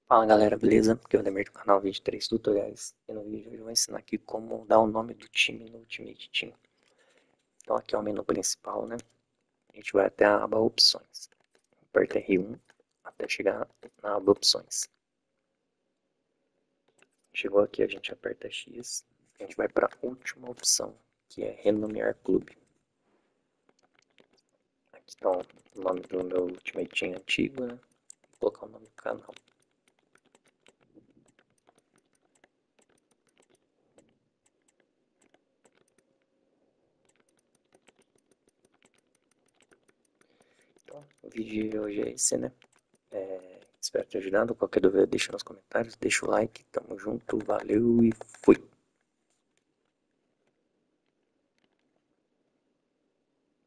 Fala galera, beleza? Aqui é o Ademir do canal 23 Tutoriais e no vídeo eu vou ensinar aqui como dar o nome do time no Ultimate Team. Então aqui é o menu principal, né? A gente vai até a aba Opções. Aperta R1 até chegar na aba Opções. Chegou aqui, a gente aperta X, a gente vai para a última opção, que é Renomear Clube. Aqui está o nome do meu Ultimate Team antigo, né? Vou colocar o nome do canal. Então, o vídeo de hoje é esse, né? Espero ter ajudado. Qualquer dúvida deixa nos comentários, deixa o like, tamo junto, valeu e fui!